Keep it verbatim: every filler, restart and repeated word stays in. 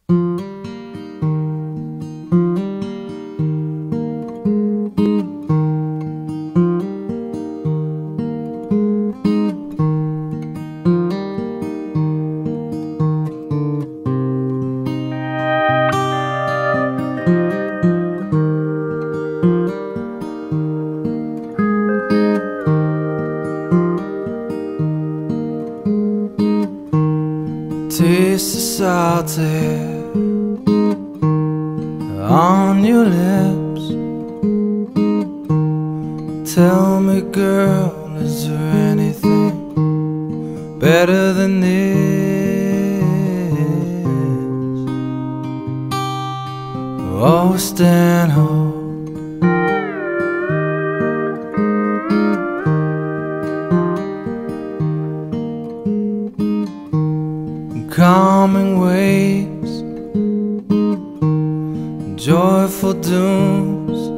Taste the salty on your lips. Tell me, girl, is there anything better than this? Oh, Stanhope, calming waves, joyful dooms,